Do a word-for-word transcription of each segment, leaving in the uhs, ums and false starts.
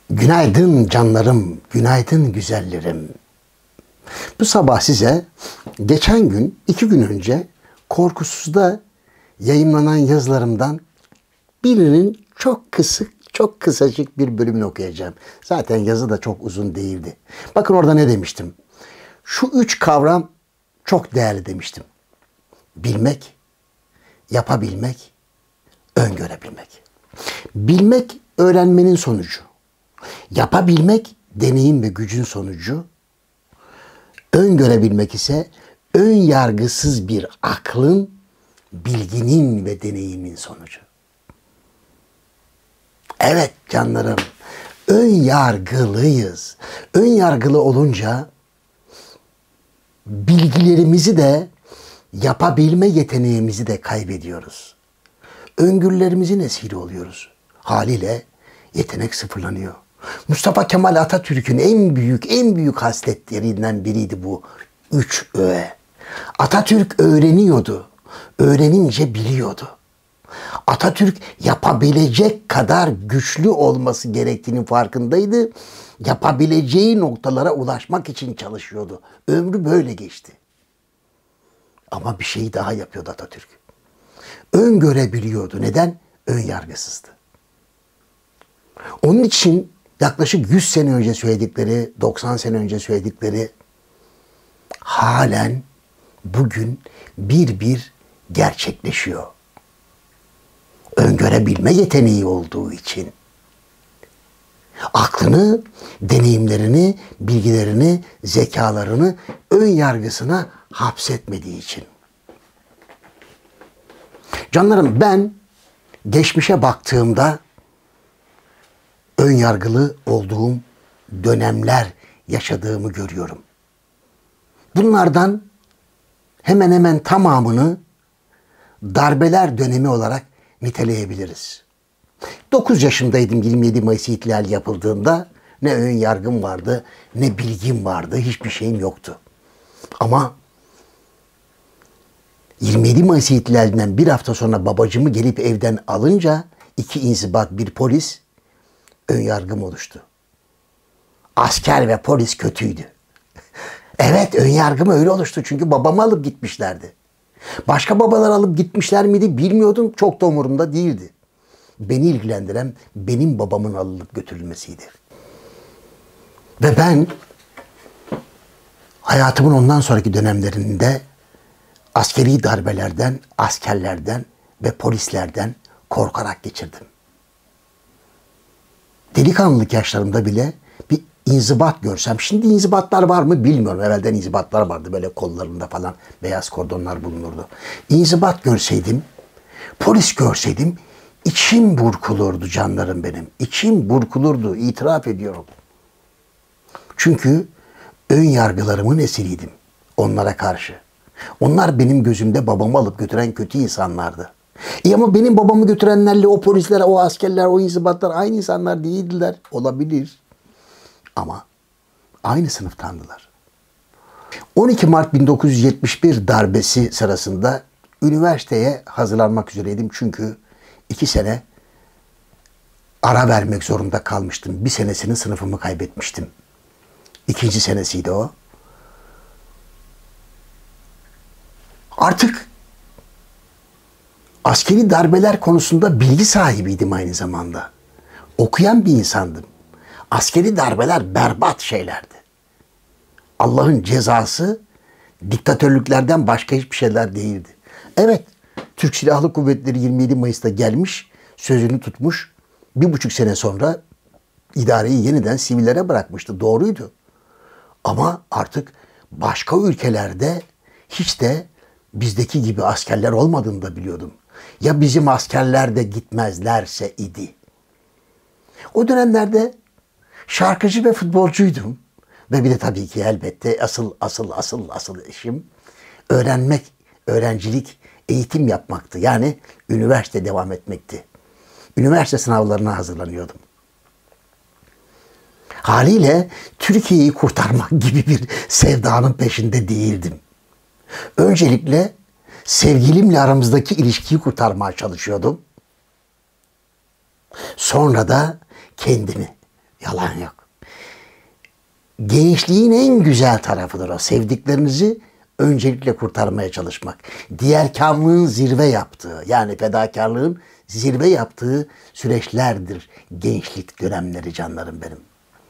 Günaydın canlarım, günaydın güzellerim. Bu sabah size geçen gün, iki gün önce Korkusuz'da yayınlanan yazılarımdan birinin çok kısık, çok kısacık bir bölümünü okuyacağım. Zaten yazı da çok uzun değildi. Bakın orada ne demiştim? Şu üç kavram çok değerli demiştim. Bilmek, yapabilmek, öngörebilmek. Bilmek öğrenmenin sonucu. Yapabilmek deneyim ve gücün sonucu. Öngörebilmek ise ön yargısız bir aklın, bilginin ve deneyimin sonucu. Evet canlarım, ön yargılıyız. Ön yargılı olunca bilgilerimizi de yapabilme yeteneğimizi de kaybediyoruz. Öngörülerimizin esiri oluyoruz. Haliyle yetenek sıfırlanıyor. Mustafa Kemal Atatürk'ün en büyük, en büyük hasletlerinden biriydi bu üç öğe. Atatürk öğreniyordu. Öğrenince biliyordu. Atatürk yapabilecek kadar güçlü olması gerektiğinin farkındaydı. Yapabileceği noktalara ulaşmak için çalışıyordu. Ömrü böyle geçti. Ama bir şey daha yapıyordu Atatürk. Öngörebiliyordu. Neden? Ön yargısızdı. Onun için yaklaşık yüz sene önce söyledikleri, doksan sene önce söyledikleri halen bugün bir bir gerçekleşiyor. Öngörebilme yeteneği olduğu için. Aklını, deneyimlerini, bilgilerini, zekalarını ön yargısına hapsetmediği için. Canlarım, ben geçmişe baktığımda ön yargılı olduğum dönemler yaşadığımı görüyorum. Bunlardan hemen hemen tamamını darbeler dönemi olarak niteleyebiliriz. dokuz yaşındaydım yirmi yedi Mayıs İhtilali yapıldığında. Ne ön yargım vardı, ne bilgim vardı, hiçbir şeyim yoktu. Ama yirmi yedi Mayıs İhtilalinden bir hafta sonra babacımı gelip evden alınca iki inzibat, bir polis, ön yargım oluştu. Asker ve polis kötüydü. Evet, ön yargım öyle oluştu çünkü babamı alıp gitmişlerdi. Başka babalar alıp gitmişler miydi bilmiyordum, çok da umurumda değildi. Beni ilgilendiren benim babamın alınıp götürülmesiydi. Ve ben hayatımın ondan sonraki dönemlerinde askeri darbelerden, askerlerden ve polislerden korkarak geçirdim. Delikanlılık yaşlarımda bile bir inzibat görsem, şimdi inzibatlar var mı bilmiyorum. Evvelden inzibatlar vardı, böyle kollarında falan beyaz kordonlar bulunurdu. İnzibat görseydim, polis görseydim içim burkulurdu canlarım benim. İçim burkulurdu, itiraf ediyorum. Çünkü ön yargılarımın esiriydim onlara karşı. Onlar benim gözümde babamı alıp götüren kötü insanlardı. E ama benim babamı götürenlerle o polisler, o askerler, o inzibatlar aynı insanlar değildiler. Olabilir. Ama aynı sınıftandılar. on iki Mart bin dokuz yüz yetmiş bir darbesi sırasında üniversiteye hazırlanmak üzereydim. Çünkü iki sene ara vermek zorunda kalmıştım. Bir senesinin sınıfımı kaybetmiştim. İkinci senesiydi o. Artık askeri darbeler konusunda bilgi sahibiydim aynı zamanda. Okuyan bir insandım. Askeri darbeler berbat şeylerdi. Allah'ın cezası diktatörlüklerden başka hiçbir şeyler değildi. Evet, Türk Silahlı Kuvvetleri yirmi yedi Mayıs'ta gelmiş, sözünü tutmuş, bir buçuk sene sonra idareyi yeniden sivillere bırakmıştı. Doğruydu. Ama artık başka ülkelerde hiç de bizdeki gibi askerler olmadığını da biliyordum. Ya bizim askerler de gitmezlerse idi. O dönemlerde şarkıcı ve futbolcuydum. Ve bir de tabii ki elbette asıl asıl asıl asıl işim öğrenmek, öğrencilik, eğitim yapmaktı. Yani üniversite devam etmekti. Üniversite sınavlarına hazırlanıyordum. Haliyle Türkiye'yi kurtarmak gibi bir sevdanın peşinde değildim. Öncelikle sevgilimle aramızdaki ilişkiyi kurtarmaya çalışıyordum. Sonra da kendimi. Yalan yok. Gençliğin en güzel tarafıdır o. Sevdiklerinizi öncelikle kurtarmaya çalışmak. Diğerkamlığın zirve yaptığı, yani fedakarlığın zirve yaptığı süreçlerdir gençlik dönemleri canlarım benim.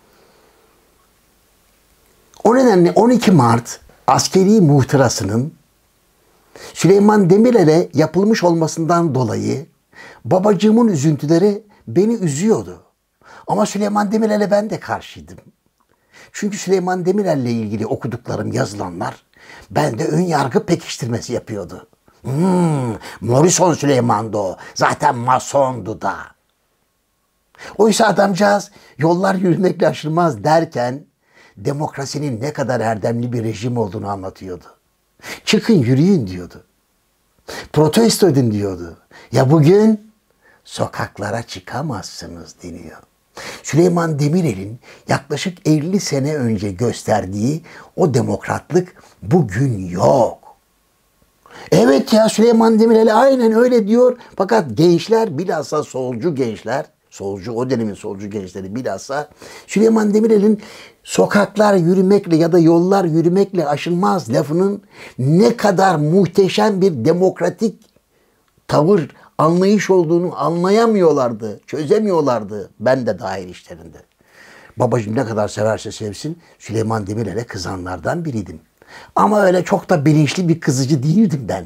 O nedenle on iki Mart askeri muhtırasının Süleyman Demirel'e yapılmış olmasından dolayı babacığımın üzüntüleri beni üzüyordu. Ama Süleyman Demirel'e ben de karşıydım. Çünkü Süleyman Demirel'le ilgili okuduklarım, yazılanlar bende ön yargı pekiştirmesi yapıyordu. Hmm, Morrison Süleyman'dı o. Zaten masondu da. Oysa adamcağız yollar yürümekle aşılmaz derken demokrasinin ne kadar erdemli bir rejim olduğunu anlatıyordu. Çıkın yürüyün diyordu. Protesto edin diyordu. Ya bugün sokaklara çıkamazsınız deniyor. Süleyman Demirel'in yaklaşık elli sene önce gösterdiği o demokratlık bugün yok. Evet ya, Süleyman Demirel aynen öyle diyor. Fakat gençler, bilhassa solcu gençler, solcu o dönemin solcu gençleri bilhassa Süleyman Demirel'in sokaklar yürümekle ya da yollar yürümekle aşılmaz lafının ne kadar muhteşem bir demokratik tavır, anlayış olduğunu anlayamıyorlardı, çözemiyorlardı. Ben de dahil işlerinde. Babacığım ne kadar severse sevsin Süleyman Demirel'e kızanlardan biriydim. Ama öyle çok da bilinçli bir kızıcı değildim ben.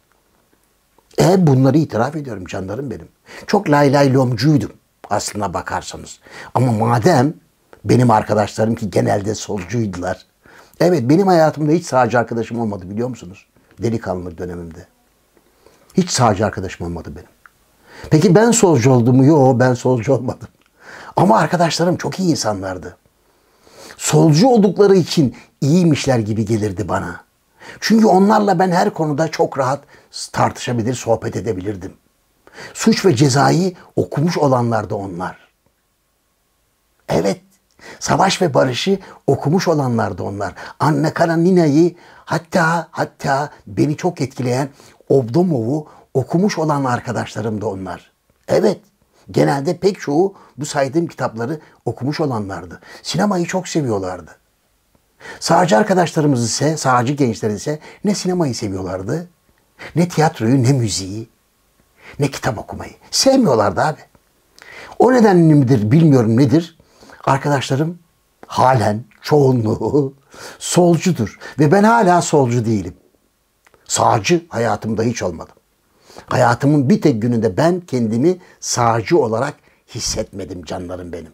E bunları itiraf ediyorum canlarım benim. Çok lay lay lomcuydum aslına bakarsanız. Ama madem benim arkadaşlarım ki genelde solcuydular. Evet, benim hayatımda hiç sağcı arkadaşım olmadı biliyor musunuz? Delikanlı dönemimde. Hiç sağcı arkadaşım olmadı benim. Peki ben solcu oldum mu? Yok, ben solcu olmadım. Ama arkadaşlarım çok iyi insanlardı. Solcu oldukları için iyiymişler gibi gelirdi bana. Çünkü onlarla ben her konuda çok rahat tartışabilir, sohbet edebilirdim. Suç ve Ceza'yı okumuş olanlardı onlar. Evet, Savaş ve Barış'ı okumuş olanlardı onlar. Anna Karenina'yı, hatta hatta beni çok etkileyen Oblomov'u okumuş olan arkadaşlarım da onlar. Evet, genelde pek çoğu bu saydığım kitapları okumuş olanlardı. Sinemayı çok seviyorlardı. Sağcı arkadaşlarımız ise, sağcı gençler ise ne sinemayı seviyorlardı, ne tiyatroyu, ne müziği, ne kitap okumayı. Sevmiyorlardı abi. O nedenle midir bilmiyorum nedir. Arkadaşlarım halen çoğunluğu solcudur. Ve ben hala solcu değilim. Sağcı hayatımda hiç olmadım. Hayatımın bir tek gününde ben kendimi sağcı olarak hissetmedim canlarım benim.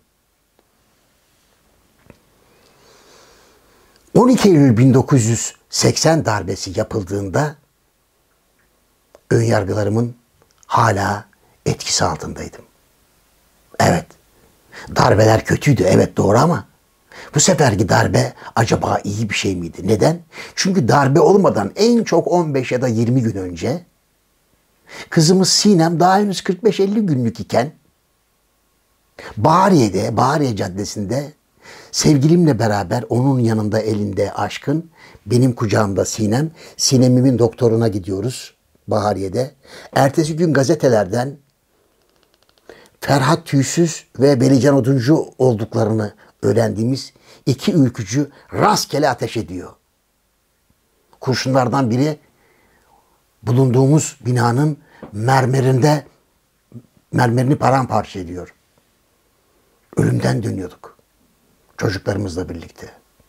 on iki Eylül bin dokuz yüz seksen darbesi yapıldığında önyargılarımın hala etkisi altındaydım. Evet, darbeler kötüydü, evet doğru, ama bu seferki darbe acaba iyi bir şey miydi? Neden? Çünkü darbe olmadan en çok on beş ya da yirmi gün önce kızımız Sinem daha henüz kırk beş elli günlük iken Bahariye'de, Bahariye Caddesi'nde sevgilimle beraber onun yanında elinde Aşkın, benim kucağımda Sinem, Sinem'imin doktoruna gidiyoruz Bahariye'de. Ertesi gün gazetelerden Ferhat Tüysüz ve Belican Oduncu olduklarını öğrendiğimiz iki ülkücü rastgele ateş ediyor. Kurşunlardan biri bulunduğumuz binanın mermerinde mermerini paramparça ediyor. Ölümden dönüyorduk. Çocuklarımızla birlikte.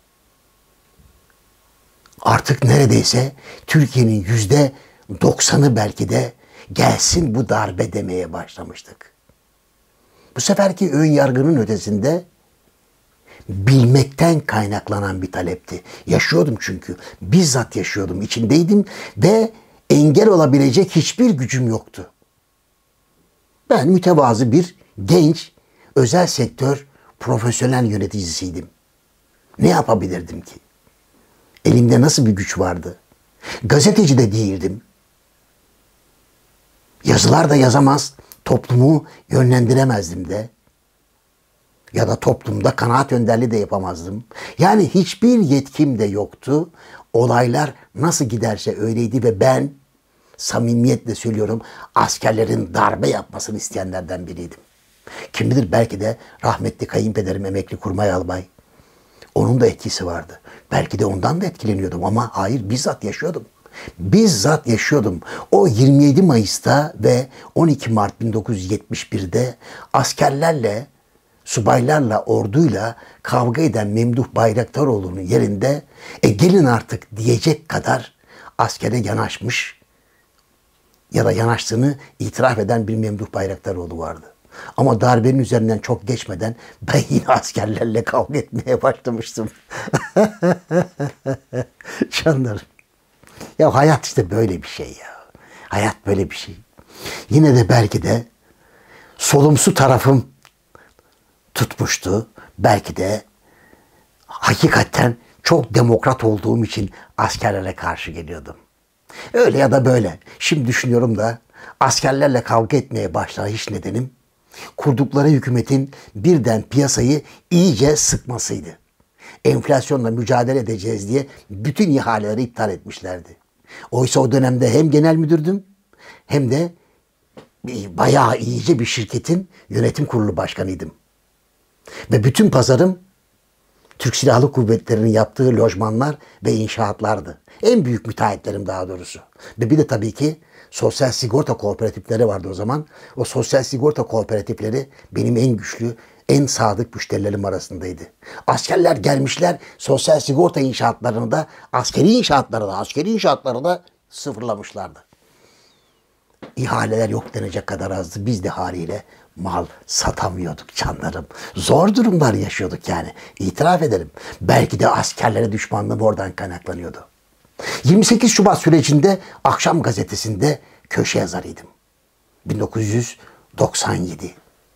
Artık neredeyse Türkiye'nin yüzde doksanı belki de gelsin bu darbe demeye başlamıştık. Bu seferki ön yargının ötesinde bilmekten kaynaklanan bir talepti. Yaşıyordum çünkü. Bizzat yaşıyordum, içindeydim ve engel olabilecek hiçbir gücüm yoktu. Ben mütevazı bir genç, özel sektör profesyonel yöneticisiydim. Ne yapabilirdim ki? Elimde nasıl bir güç vardı? Gazeteci de değildim. Yazılar da yazamaz, toplumu yönlendiremezdim de. Ya da toplumda kanaat önderliği de yapamazdım. Yani hiçbir yetkim de yoktu. Olaylar nasıl giderse öyleydi ve ben samimiyetle söylüyorum askerlerin darbe yapmasını isteyenlerden biriydim. Kim bilir belki de rahmetli kayınpederim emekli kurmay albay. Onun da etkisi vardı. Belki de ondan da etkileniyordum ama hayır, bizzat yaşıyordum. Bizzat yaşıyordum. O yirmi yedi Mayıs'ta ve on iki Mart bin dokuz yüz yetmiş bir'de askerlerle, subaylarla, orduyla kavga eden Memduh Bayraktaroğlu'nun yerinde e gelin artık diyecek kadar askere yanaşmış ya da yanaştığını itiraf eden bir Memduh Bayraktaroğlu vardı. Ama darbenin üzerinden çok geçmeden ben yine askerlerle kavga etmeye başlamıştım. Canlarım. Ya hayat işte böyle bir şey ya. Hayat böyle bir şey. Yine de belki de solumsu tarafım tutmuştu. Belki de hakikaten çok demokrat olduğum için askerlere karşı geliyordum. Öyle ya da böyle. Şimdi düşünüyorum da askerlerle kavga etmeye başlayış nedenim kurdukları hükümetin birden piyasayı iyice sıkmasıydı. Enflasyonla mücadele edeceğiz diye bütün ihaleleri iptal etmişlerdi. Oysa o dönemde hem genel müdürdüm hem de bayağı iyice bir şirketin yönetim kurulu başkanıydım. Ve bütün pazarım Türk Silahlı Kuvvetleri'nin yaptığı lojmanlar ve inşaatlardı. En büyük müteahhitlerim daha doğrusu. Ve bir de tabii ki sosyal sigorta kooperatifleri vardı o zaman. O sosyal sigorta kooperatifleri benim en güçlü, en sadık müşterilerim arasındaydı. Askerler gelmişler sosyal sigorta inşaatlarını da, askeri inşaatları da, askeri inşaatları da sıfırlamışlardı. İhaleler yok denecek kadar azdı. Biz de haliyle mal satamıyorduk canlarım. Zor durumlar yaşıyorduk yani. İtiraf edelim. Belki de askerlere düşmanlığım oradan kaynaklanıyordu. yirmi sekiz Şubat sürecinde Akşam Gazetesi'nde köşe yazarıydım. bin dokuz yüz doksan yedi.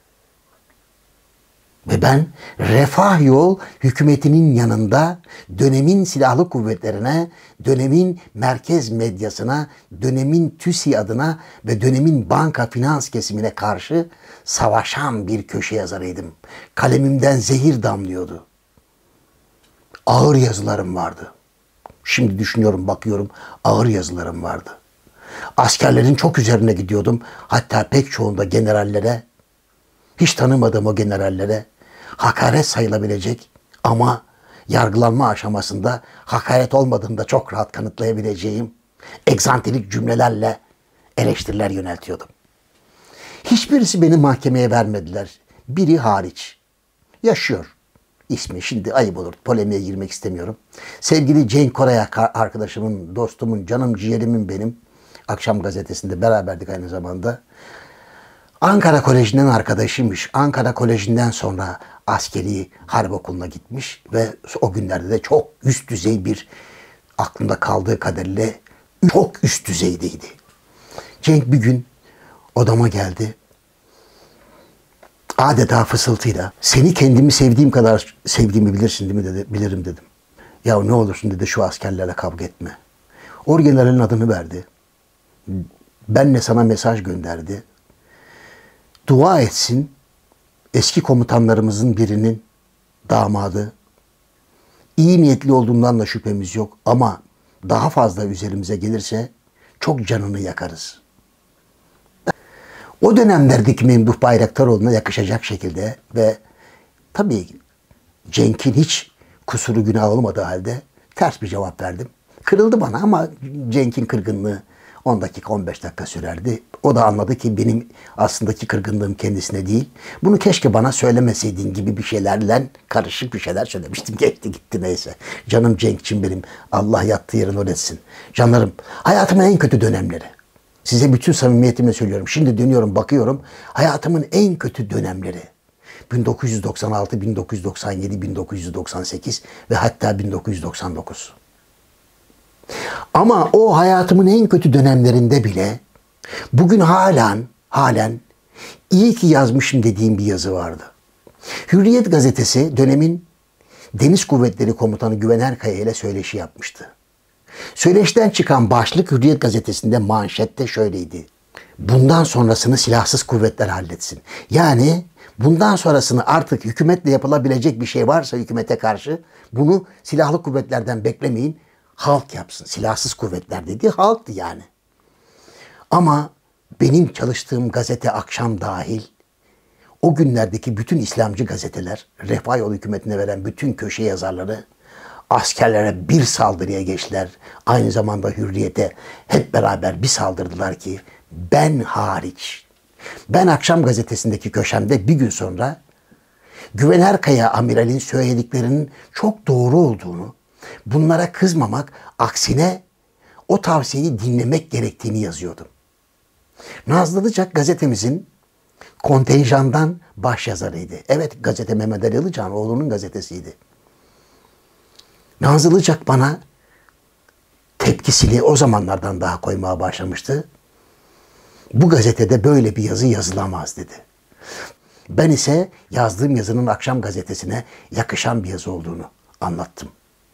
Ve ben Refah Yol hükümetinin yanında dönemin silahlı kuvvetlerine, dönemin merkez medyasına, dönemin TÜSİ adına ve dönemin banka finans kesimine karşı savaşan bir köşe yazarıydım. Kalemimden zehir damlıyordu. Ağır yazılarım vardı. Şimdi düşünüyorum, bakıyorum, ağır yazılarım vardı. Askerlerin çok üzerine gidiyordum. Hatta pek çoğunda generallere, hiç tanımadığım o generallere hakaret sayılabilecek ama yargılanma aşamasında hakaret olmadığını da çok rahat kanıtlayabileceğim egzantrik cümlelerle eleştiriler yöneltiyordum. Hiçbirisi beni mahkemeye vermediler. Biri hariç. Yaşıyor. İsmi şimdi ayıp olur. Polemiğe girmek istemiyorum. Sevgili Cenk Korayak arkadaşımın, dostumun, canım ciğerimin benim. Akşam Gazetesi'nde beraberdik aynı zamanda. Ankara Koleji'nden arkadaşıymış. Ankara Koleji'nden sonra askeri harp okuluna gitmiş ve o günlerde de çok üst düzey bir, aklımda kaldığı kadarıyla çok üst düzeydeydi. Cenk bir gün odama geldi. Adeta fısıltıyla, seni kendimi sevdiğim kadar sevdiğimi bilirsin değil mi dedi. Bilirim dedim. Ya ne olursun dedi, şu askerlerle kavga etme. Orgeneralin adını verdi. Benle sana mesaj gönderdi. Dua etsin, eski komutanlarımızın birinin damadı. İyi niyetli olduğundan da şüphemiz yok ama daha fazla üzerimize gelirse çok canını yakarız. O dönemlerdeki Memduh Bayraktaroğlu'na yakışacak şekilde ve tabii Cenk'in hiç kusuru günah olmadığı halde ters bir cevap verdim. Kırıldı bana ama Cenk'in kırgınlığı on dakika on beş dakika sürerdi. O da anladı ki benim aslındaki kırgınlığım kendisine değil. Bunu keşke bana söylemeseydin gibi bir şeylerle karışık bir şeyler söylemiştim. Geçti gitti neyse. Canım Cenk'cim benim. Allah yattığı yerin ol etsin. Canlarım, hayatımın en kötü dönemleri. Size bütün samimiyetimle söylüyorum. Şimdi dönüyorum, bakıyorum. Hayatımın en kötü dönemleri. bin dokuz yüz doksan altı, bin dokuz yüz doksan yedi, bin dokuz yüz doksan sekiz ve hatta bin dokuz yüz doksan dokuz. Ama o hayatımın en kötü dönemlerinde bile bugün halen, halen iyi ki yazmışım dediğim bir yazı vardı. Hürriyet gazetesi dönemin Deniz Kuvvetleri Komutanı Güven Kaya ile söyleşi yapmıştı. Söyleşiden çıkan başlık Hürriyet gazetesinde manşette şöyleydi. Bundan sonrasını silahsız kuvvetler halletsin. Yani bundan sonrasını artık hükümetle yapılabilecek bir şey varsa hükümete karşı bunu silahlı kuvvetlerden beklemeyin. Halk yapsın. Silahsız kuvvetler dediği halktı yani. Ama benim çalıştığım gazete Akşam dahil o günlerdeki bütün İslamcı gazeteler, Refah Yolu hükümetine veren bütün köşe yazarları askerlere bir saldırıya geçtiler. Aynı zamanda Hürriyet'e hep beraber bir saldırdılar ki ben hariç. Ben Akşam Gazetesi'ndeki köşemde bir gün sonra Güven Erkaya amiralin söylediklerinin çok doğru olduğunu, bunlara kızmamak, aksine o tavsiyeyi dinlemek gerektiğini yazıyordum. Nazlı Ilıcak gazetemizin kontenjandan başyazarıydı. Evet, gazete Mehmet Ali Ilıcak'ın gazetesiydi. Nazlı Ilıcak bana tepkisini o zamanlardan daha koymaya başlamıştı. Bu gazetede böyle bir yazı yazılamaz dedi. Ben ise yazdığım yazının Akşam Gazetesi'ne yakışan bir yazı olduğunu anlattım.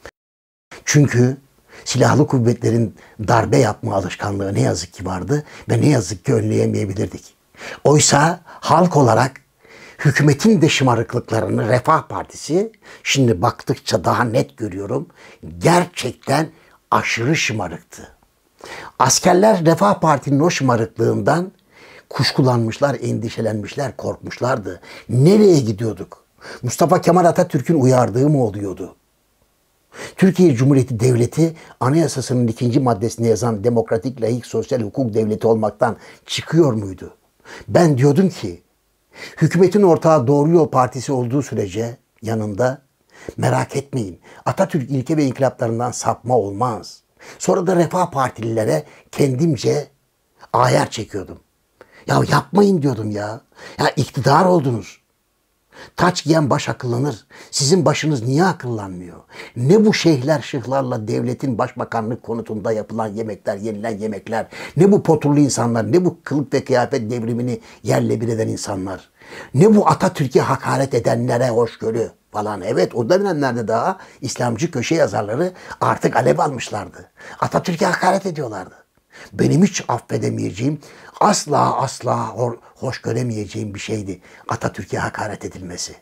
Çünkü silahlı kuvvetlerin darbe yapma alışkanlığı ne yazık ki vardı ve ne yazık ki önleyemeyebilirdik. Oysa halk olarak hükümetin de şımarıklıklarını Refah Partisi, şimdi baktıkça daha net görüyorum, gerçekten aşırı şımarıktı. Askerler Refah Parti'nin o şımarıklığından kuşkulanmışlar, endişelenmişler, korkmuşlardı. Nereye gidiyorduk? Mustafa Kemal Atatürk'ün uyardığı mı oluyordu? Türkiye Cumhuriyeti Devleti Anayasası'nın ikinci maddesinde yazan demokratik, laik, sosyal hukuk devleti olmaktan çıkıyor muydu? Ben diyordum ki hükümetin ortağı Doğru Yol Partisi olduğu sürece yanında merak etmeyin, Atatürk ilke ve inkılaplarından sapma olmaz. Sonra da Refah Partililere kendimce ayar çekiyordum. Ya yapmayın diyordum ya. Ya iktidar oldunuz. Taç giyen baş akıllanır. Sizin başınız niye akıllanmıyor? Ne bu şeyhler şıhlarla devletin başbakanlık konutunda yapılan yemekler, yenilen yemekler, ne bu poturlu insanlar, ne bu kılık ve kıyafet devrimini yerle bir eden insanlar, ne bu Atatürk'e hakaret edenlere hoşgörü falan. Evet, o dönemlerde daha İslamcı köşe yazarları artık alev almışlardı. Atatürk'e hakaret ediyorlardı. Benim hiç affedemeyeceğim, asla asla hoş göremeyeceğim bir şeydi Atatürk'e hakaret edilmesi.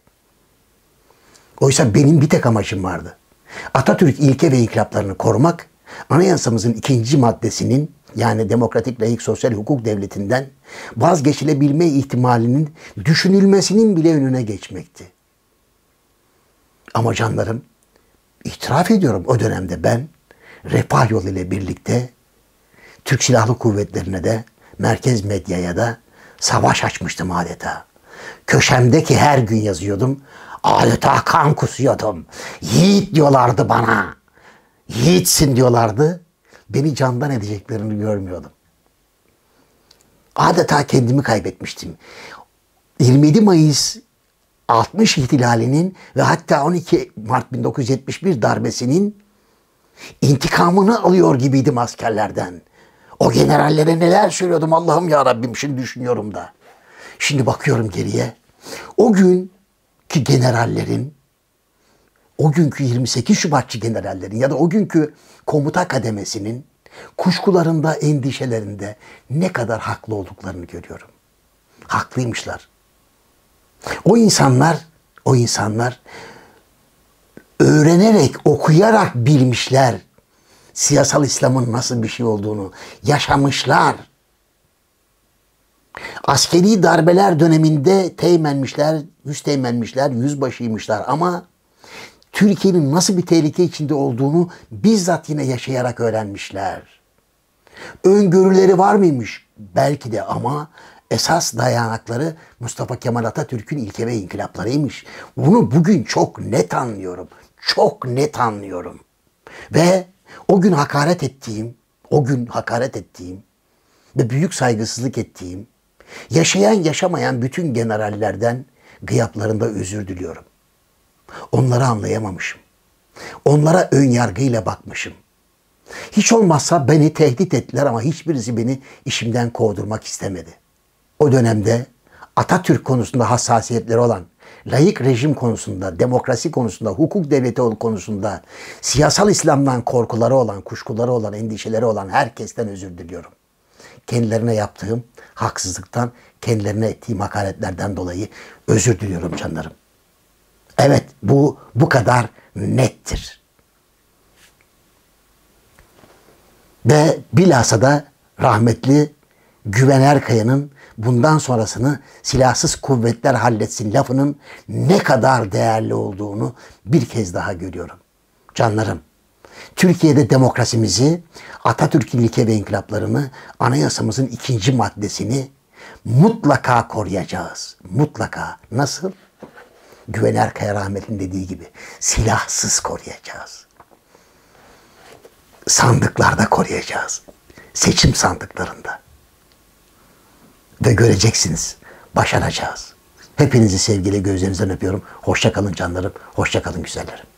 Oysa benim bir tek amacım vardı. Atatürk ilke ve inkılaplarını korumak, anayasamızın ikinci maddesinin, yani demokratik, laik, sosyal hukuk devletinden vazgeçilebilme ihtimalinin düşünülmesinin bile önüne geçmekti. Ama canlarım, itiraf ediyorum, o dönemde ben Refah Yolu ile birlikte Türk Silahlı Kuvvetleri'ne de, merkez medyaya da savaş açmıştım adeta. Köşemdeki her gün yazıyordum. Adeta kan kusuyordum. Yiğit diyorlardı bana. Yiğitsin diyorlardı. Beni candan edeceklerini görmüyordum. Adeta kendimi kaybetmiştim. yirmi yedi Mayıs altmış ihtilalinin ve hatta on iki Mart bin dokuz yüz yetmiş bir darbesinin intikamını alıyor gibiydim askerlerden. O generallere neler söylüyordum Allah'ım ya Rabbim, şimdi düşünüyorum da. Şimdi bakıyorum geriye. O günkü generallerin, o günkü yirmi sekiz Şubatçı generallerin ya da o günkü komuta kademesinin kuşkularında, endişelerinde ne kadar haklı olduklarını görüyorum. Haklıymışlar. O insanlar, o insanlar öğrenerek, okuyarak bilmişler siyasal İslam'ın nasıl bir şey olduğunu, yaşamışlar. Askeri darbeler döneminde teğmenmişler, yüz teğmenmişler, yüzbaşıymışlar ama Türkiye'nin nasıl bir tehlike içinde olduğunu bizzat yine yaşayarak öğrenmişler. Öngörüleri var mıymış? Belki de, ama esas dayanakları Mustafa Kemal Atatürk'ün ilke ve inkılaplarıymış. Bunu bugün çok net anlıyorum. Çok net anlıyorum. Ve o gün hakaret ettiğim, o gün hakaret ettiğim ve büyük saygısızlık ettiğim, yaşayan yaşamayan bütün generallerden gıyaplarında özür diliyorum. Onları anlayamamışım. Onlara ön yargıyla bakmışım. Hiç olmazsa beni tehdit ettiler ama hiçbirisi beni işimden kovdurmak istemedi. O dönemde Atatürk konusunda hassasiyetleri olan, laik rejim konusunda, demokrasi konusunda, hukuk devleti konusunda, siyasal İslam'dan korkuları olan, kuşkuları olan, endişeleri olan herkesten özür diliyorum. Kendilerine yaptığım haksızlıktan, kendilerine ettiğim hakaretlerden dolayı özür diliyorum canlarım. Evet, bu bu kadar nettir. Ve bilhassa da rahmetli Güven Erkaya'nın bundan sonrasını silahsız kuvvetler halletsin lafının ne kadar değerli olduğunu bir kez daha görüyorum. Canlarım, Türkiye'de demokrasimizi, Atatürk'ün ilke ve inkılaplarını, anayasamızın ikinci maddesini mutlaka koruyacağız. Mutlaka. Nasıl? Güven Erkaya rahmetli dediği gibi silahsız koruyacağız. Sandıklarda koruyacağız. Seçim sandıklarında. Ve göreceksiniz. Başaracağız. Hepinizi sevgiyle gözlerinizden öpüyorum. Hoşça kalın canlarım. Hoşça kalın güzellerim.